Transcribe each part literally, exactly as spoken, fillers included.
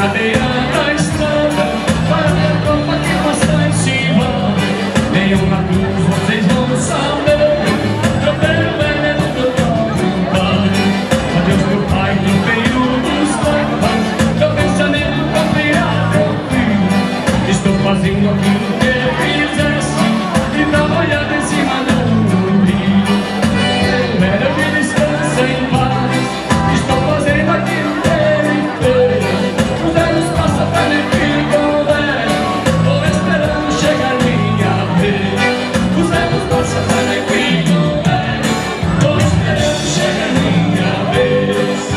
na beira da estrada, para ver tropa que passa em cima. Nenhuma cruz vocês vão saber. Tropeiro veneno do meu pai. Adeus meu pai, tropeiro dos pais. Meu pensamento pra virar meu filho. Estou fazendo aquilo que eu fizesse e trabalhando em cima do rio. Era de distância em paz. Estou fazendo aquilo que ele fez. Os anos passam pra mim ficam velhos. Vou esperando chegar minha vez. Os anos passam pra mim ficam velhos. Vou esperando chegar minha vez.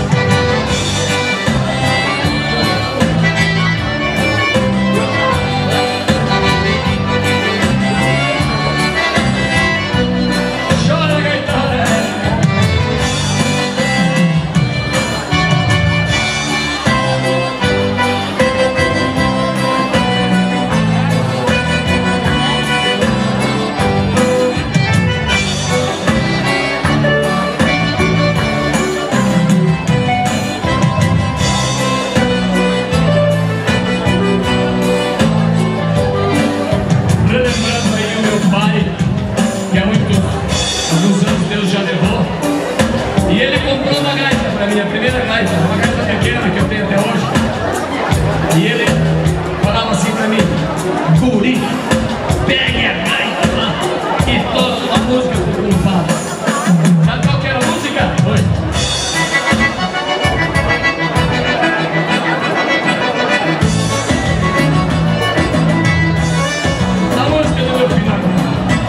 Chora, gaitara. Relembrando aí o meu pai, que há muitos, alguns anos Deus já levou, e ele comprou uma gaita para mim, a primeira gaita, uma gaita pequena que eu tenho até hoje. E ele falava assim para mim: guri, pegue a gaita lá e toque uma música pro compadre. Sabe qual que era a música? Oi. A música do meu filho agora.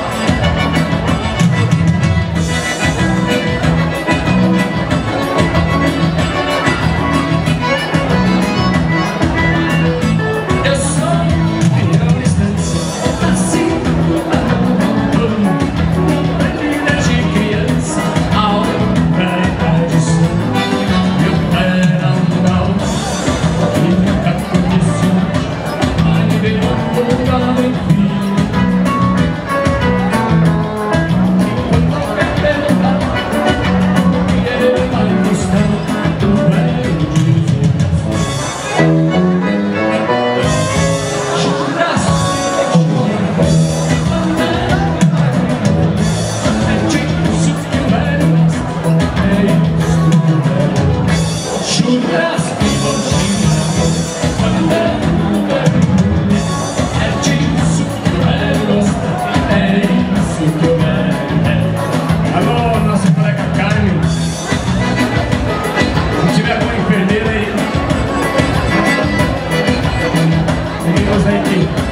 Eu sou filhão distância, assim, vida de criança, a hora de som. Meu pai era um gaúcho que nunca conheceu, mas veio voltar em filho. E quando qualquer perguntar, e ele vai buscar do velho de churrasco e coxinha, é disso que o velho gosta, é isso que o velho é. Alô, nossa colega Carmen, se tiver com enfermeira aí, meninos aí que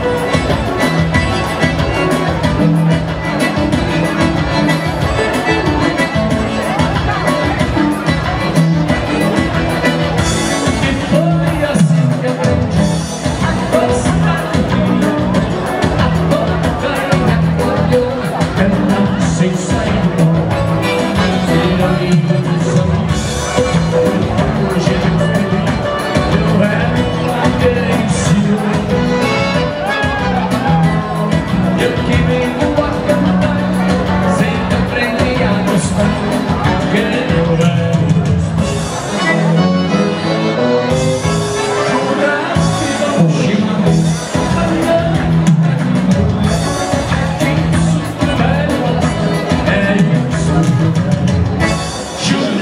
churrasco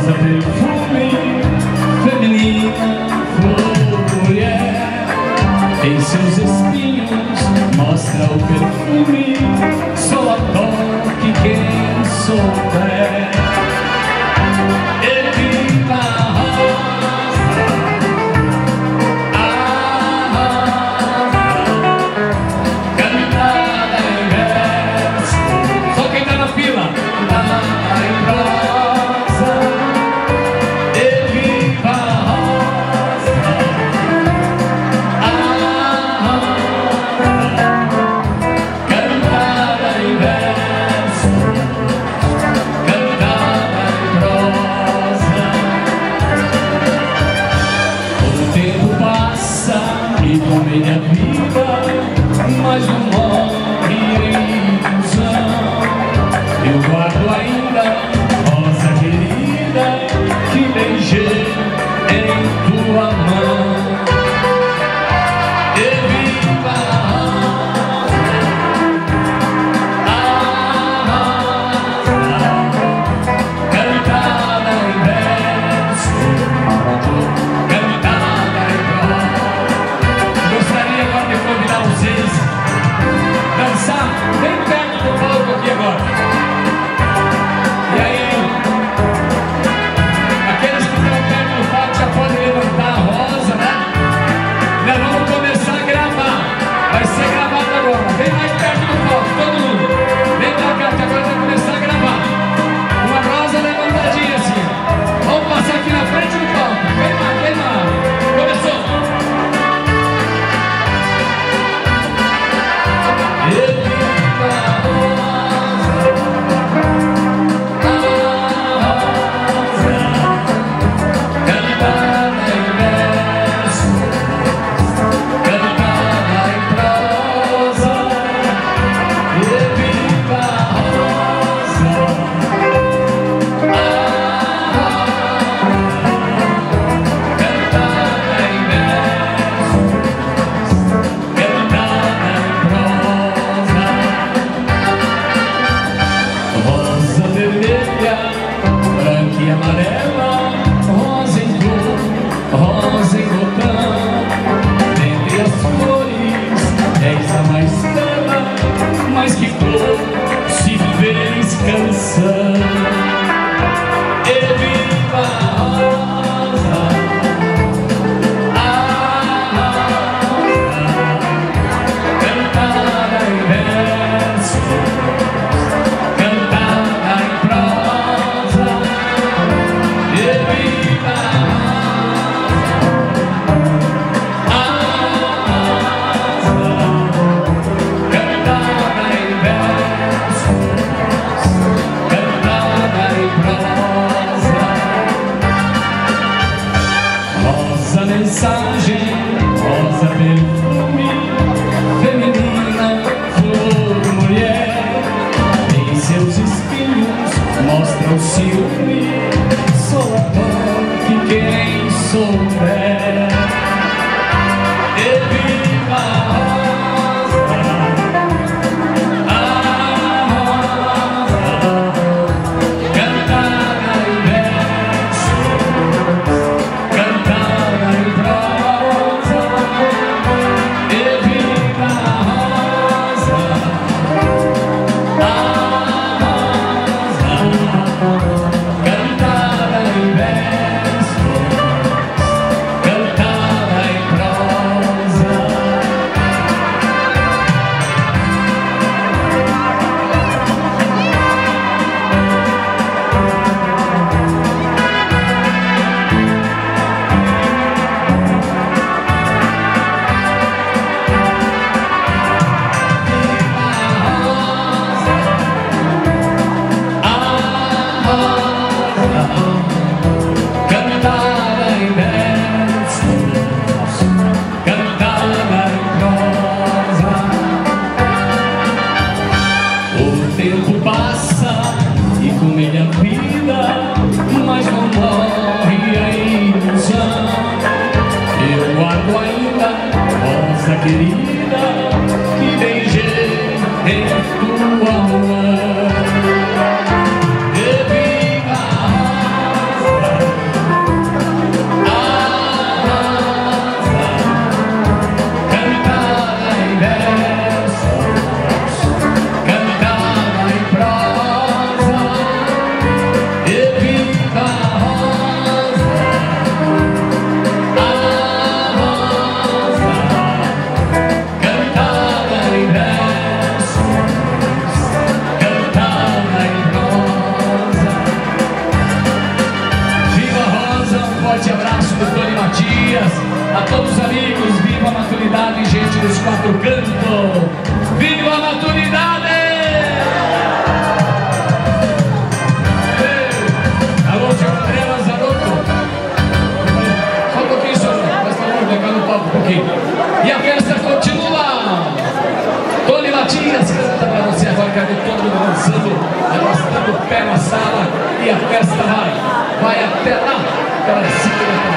rosa, perfume, feminina, flor, mulher. Em seus espinhos mostra o perfume, só a toque quem souber. Eviva a rosa, a rosa, cantada em verso. Só quem tá na fila, cantada em prosa. Eviva a rosa, a rosa, cantada em verso, cantada em prosa. O tempo passa e come a vida, mas não morre em ilusão. Eu guardo ainda, rosa querida, que beijei em tua mão. Eviva a rosa, a rosa, cantada em verso, cantada em prosa. Gostaria agora de convidar vocês a dançar bem perto do palco aqui agora. E aí, aqueles que estão perto do palco já podem levantar a rosa, né? Nós vamos começar a gravar. Vai ser gravado agora. Vem mais perto do palco, todo mundo. Vem pra cá, que agora vai começar a gravar. Uma rosa levantadinha assim. Vamos passar aqui na frente do palco. Vem lá, vem lá. Começou. Eviva a rosa, a rosa, cantada em verso, cantada em prosa. Eviva a rosa, a rosa, cantada em verso, cantada em prosa. Rosa vermelha, branca e amarela, rosa em flor, rosa em botão. Dentre as flores, és a mais bela, mais que flor, se fez canção. Eviva a rosa, a rosa, cantada em verso, cantada em prosa. Eviva a rosa, a rosa, cantada em verso, cantada em prosa. Rosa mensagem, rosa perfume, feminina, flor, mulher. Em seus espinhos mostra o ciúme, só a toque quem souber. Eviva a rosa, a rosa, cantada em verso, cantada em prosa. Eviva a rosa, a rosa, cantada em verso, cantada em prosa. Cantada em verso, cantada em prosa. O tempo passa e com ele a vida, mas não morre a ilusão. Eu guardo ainda, rosa querida, que beijei em tua mão. Eviva a rosa, tarde, todo mundo dançando, arrastando o pé na sala, e a festa vai, vai até lá, pelas cinco da tarde.